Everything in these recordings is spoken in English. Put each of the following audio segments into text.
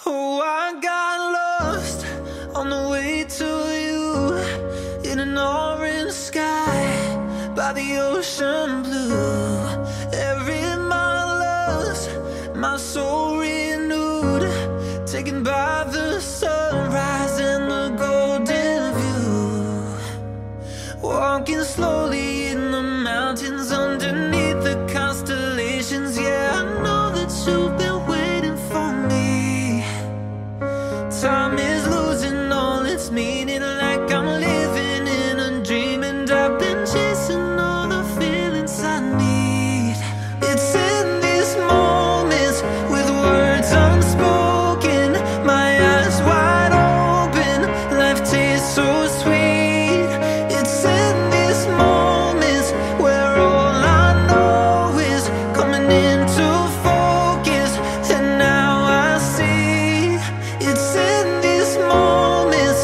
Oh, I got lost on the way to you, in an orange sky by the ocean blue. Every mile lost, my soul renewed, taken by the sunrise and the golden view. Walking slowly in the mountains underneath the constellations. Yeah, I know that you've been waiting for me. Time is losing all its meaning, like I'm living in a dream, and I've been chasing all the feelings I need. It's in these moments with words unspoken, my eyes wide open, life tastes so sweet. It's in these moments where all I know is coming into focus, and now I see. It's in these moments.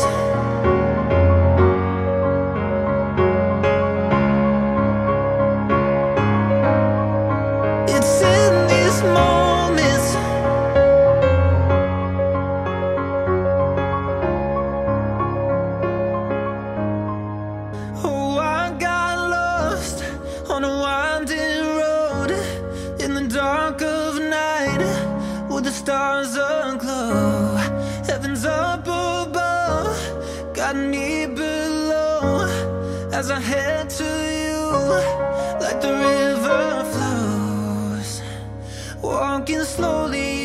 It's in these moments. Oh, I got lost on a winding road in the dark of night, with the stars aglow. Heaven's up above, got me below, as I head to you like the river flows. Walking slowly